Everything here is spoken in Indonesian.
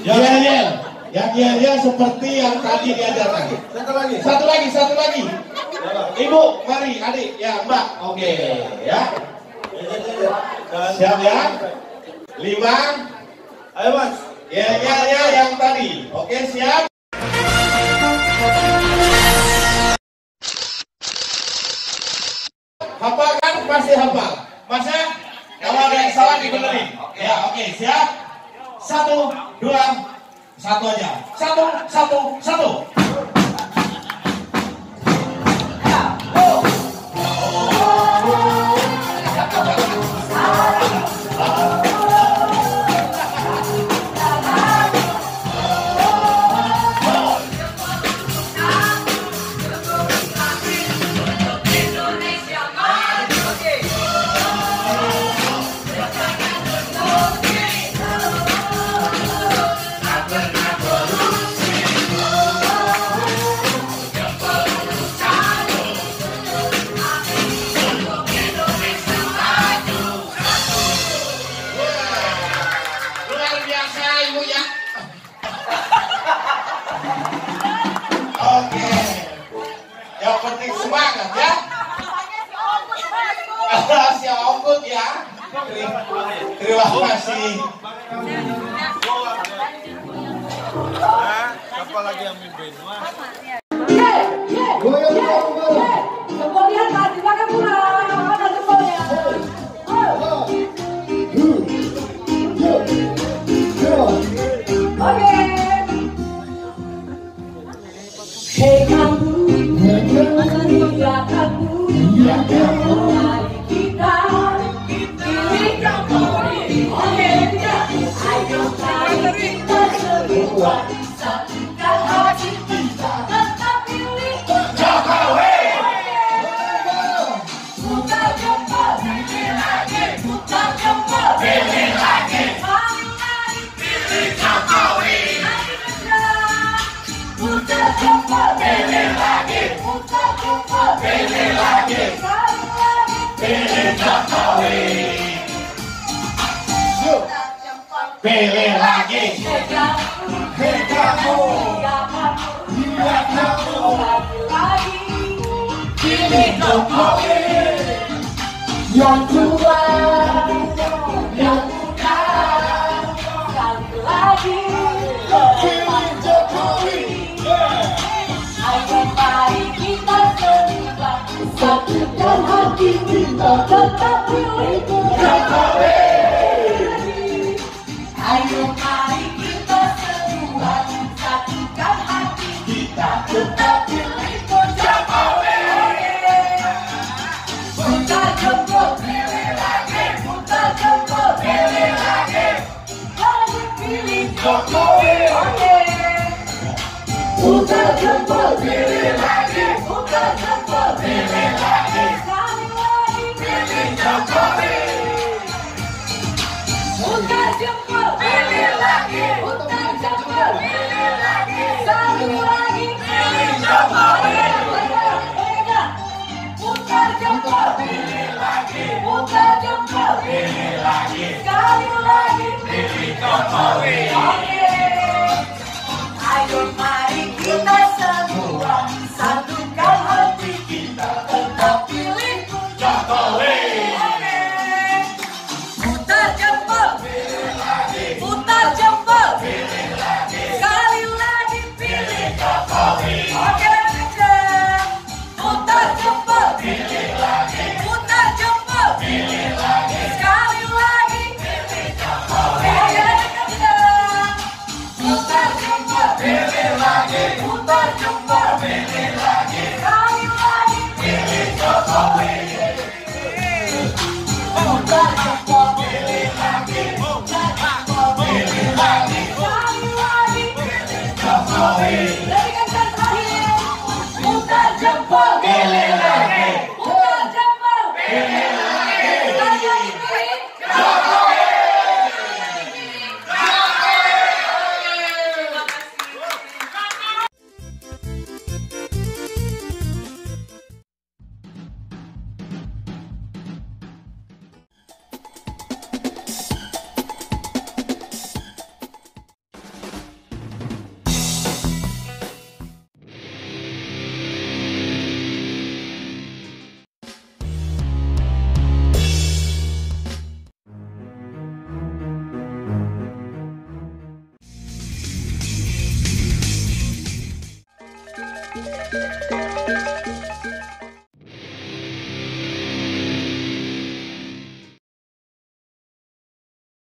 Yel-yel. Yang yel-yel seperti yang tadi diajarkan. Satu lagi. Ibu, mari, adik, ya Mbak. Oke, ya. Siap ya? 5. Ayo Mas. Yel-yel yang tadi. Oke, siap. Hafal kan? Pasti hafal. Masa? Kalau ada yang salah dibenerin. Ya, oke, siap. 1, 2, 1 aja. 1. Oke, yang penting semangat ya. Si Ongkut ya. Terima kasih. Siapa lagi yang mimpin? Kemudian mati pakai pulang, ada jempolnya. Oke. Hei kamu, ya kamu, mari kita pilih Jokowi. Oke, ayo mari kita semua satukan hati kita, tetap pilih Jokowi. Putar jempol, pilih lagi, putar jempol, pilih lagi. Mari pilih Jokowi. Putar jempol, pilih lagi, putar jempol, pilih lagi. Pilih Jokowi. Pilih lagi. Hei kamu, ya kamu, lagi pilih Jokowi. Yang tua, yang muda, sekali lagi pilih Jokowi. Ayo mari kita semua satukan hati kita, tetap pilih Jokowi. Ayo mari kita semua satukan hati kita, tetap pilih Jokowi. Putar jempol, pilih lagi, putar jempol, pilih lagi. Lagi pilih Jokowi. Putar jempol, pilih lagi, putar jempol, pilih lagi.